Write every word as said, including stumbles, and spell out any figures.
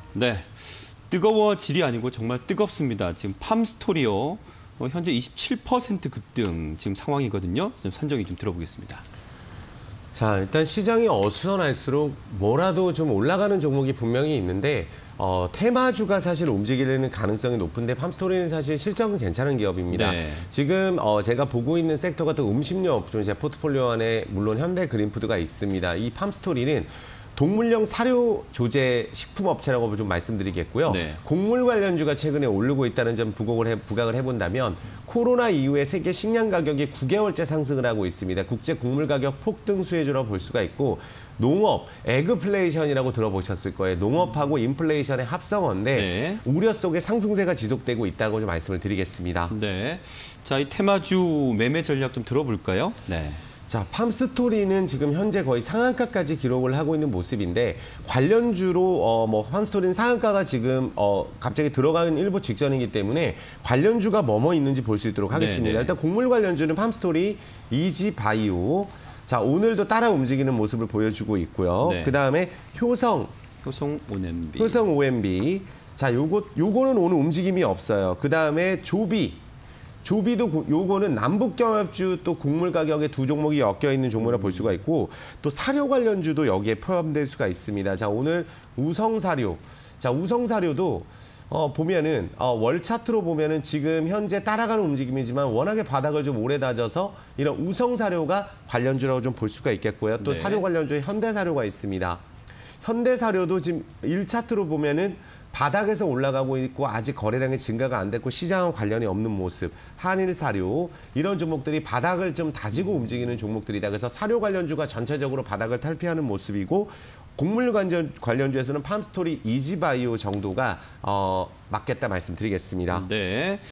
네, 뜨거워질이 아니고 정말 뜨겁습니다. 지금 팜스토리오 어, 현재 이십칠 퍼센트 급등 지금 상황이거든요. 좀 선정이 좀 들어보겠습니다. 자, 일단 시장이 어수선할수록 뭐라도 좀 올라가는 종목이 분명히 있는데 어, 테마주가 사실 움직이는 가능성이 높은데 팜스토리는 사실 실적은 괜찮은 기업입니다. 네. 지금 어, 제가 보고 있는 섹터가 또 음식료 업종, 제 포트폴리오 안에 물론 현대그린푸드가 있습니다. 이 팜스토리는 동물용 사료 조제 식품업체라고 좀 말씀드리겠고요. 네. 곡물 관련주가 최근에 오르고 있다는 점 부각을, 해, 부각을 해본다면 코로나 이후에 세계 식량 가격이 구 개월째 상승을 하고 있습니다. 국제 곡물 가격 폭등 수혜주라고 볼 수가 있고 농업, 에그플레이션이라고 들어보셨을 거예요. 농업하고 인플레이션의 합성어인데 네. 우려 속에 상승세가 지속되고 있다고 좀 말씀을 드리겠습니다. 네, 자, 이 테마주 매매 전략 좀 들어볼까요? 네. 자, 팜스토리는 지금 현재 거의 상한가까지 기록을 하고 있는 모습인데 관련주로 어, 뭐 팜스토리는 상한가가 지금 어, 갑자기 들어가는 일부 직전이기 때문에 관련주가 뭐뭐 있는지 볼 수 있도록 하겠습니다. 네네. 일단 곡물 관련주는 팜스토리, 이지바이오. 자, 오늘도 따라 움직이는 모습을 보여주고 있고요. 네. 그다음에 효성, 효성 오엠비. 효성 오엠비. 자, 요거 요거는 오늘 움직임이 없어요. 그다음에 조비. 조비도 요거는 남북경협주 또 곡물 가격에 두 종목이 엮여 있는 종목이라 볼 수가 있고 또 사료 관련주도 여기에 포함될 수가 있습니다. 자, 오늘 우성사료. 자, 우성사료도 어, 보면은 어, 월 차트로 보면은 지금 현재 따라가는 움직임이지만 워낙에 바닥을 좀 오래 다져서 이런 우성사료가 관련주라고 좀 볼 수가 있겠고요. 또 네. 사료 관련주에 현대사료가 있습니다. 현대사료도 지금 일 차트로 보면은 바닥에서 올라가고 있고 아직 거래량이 증가가 안 됐고 시장과 관련이 없는 모습. 한일사료 이런 종목들이 바닥을 좀 다지고 움직이는 종목들이다. 그래서 사료 관련주가 전체적으로 바닥을 탈피하는 모습이고 곡물 관련, 관련주에서는 팜스토리, 이지바이오 정도가 어, 맞겠다 말씀드리겠습니다. 네,